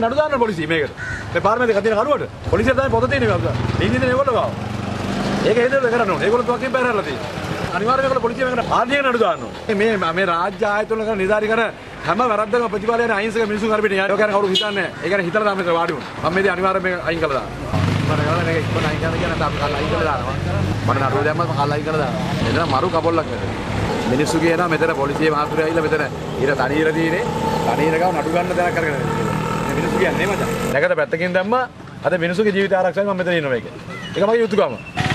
නඩු දාන්න පොලිසිය මේකට. මේ පාර්ලිමේන්තුවේ කදින කරුවට පොලිසිය තමයි පොත තියෙන්නේ මේක. ඉන්නේ ඒගොල්ලෝ ගාව. ඒක හේතුව කරන්න ඕනේ. ඒගොල්ලෝ තුවක්කින් බැහැරලා තියෙන්නේ. අනිවාර්යයෙන්ම ඒගොල්ලෝ පොලිසිය මේකට ආර්ධික නඩු දාන්න ඕනේ. මේ රාජ්‍ය ආයතන වල කරන නිදාරි කරන හැම වැරද්දකම ප්‍රතිඵලය යන අහිංසක මිනිස්සු කරපිට යනවා. ඒක ගැන කවුරු හිතන්නේ නැහැ. ඒ ගැන හිතලා තමයි මෙතන වාඩි වුනේ. මම මේ අනිවාර්යයෙන් මේක අයින් කළා දානවා. මම ගාලා මේක ඉක්මන අයින් කරන්න කියන තාම කල් අයින් කළා දානවා. මම නඩුව දැම්මම කල් අයින් කළා දානවා. එතන මරු කපොල්ලක් වෙනවා. මිනිස්සු කියනවා මෙතන පොලිසිය මහතුරු ඇවිල්ලා මෙතන ඊට තනියර තියෙන්නේ. තනියර ගාව නඩු ගන්න තැනක් කරගෙන ඉන්නේ. මිනිස්සු කියන්නේ මචං. නැගත පැත්තකින් දැම්මා. අද මිනිස්සුගේ ජීවිත ආරක්ෂාවෙන් මම මෙතන ඉන්නවා මේක. ඒක මගේ යුතුයකම.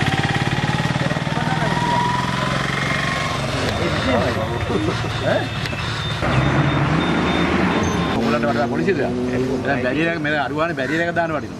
ඔයගොල්ලන්ට වඩා පොලිසියද? දැන් බැරියර එක මෙතන අරුවානේ බැරියර එක දාන්න වටිනවා.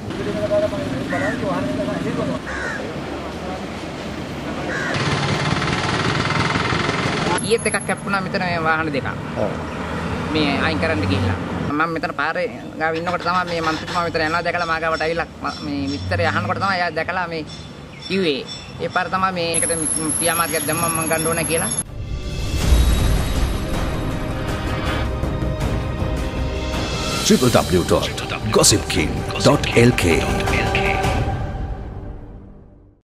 ඊයේත් එකක් කැප්පුණා මෙතන මේ වාහන දෙකක්. මේ අයින් කරන්න ගිහිල්ලා. මම මෙතන පාරේ ගාව ඉන්නකොට තමයි මේ මන්ත්‍රීතුමා මෙතන යනවා දැකලා මා ගාවට ඇවිල්ලා මේ විස්තරය අහනකොට තමයි එයා දැකලා මේ කිව්වේ. ඒ පාර තමයි මේකට පියාමාර්ගයක් දැම්මම මම ගන්න ඕනේ කියලා. www.gossipking.lk